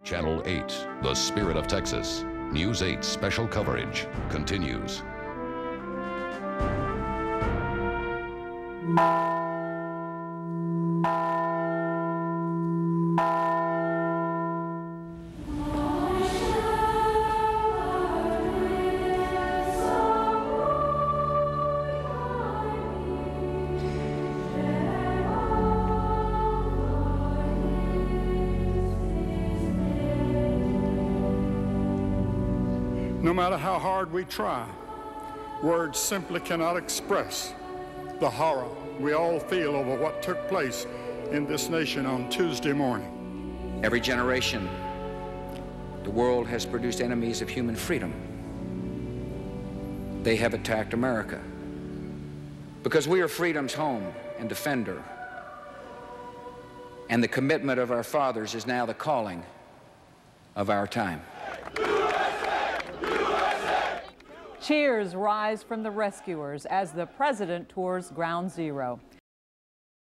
Channel 8, The Spirit of Texas. News 8 special coverage continues. No matter how hard we try, words simply cannot express the horror we all feel over what took place in this nation on Tuesday morning. Every generation, the world has produced enemies of human freedom. They have attacked America because we are freedom's home and defender. And the commitment of our fathers is now the calling of our time. Cheers rise from the rescuers as the president tours Ground Zero.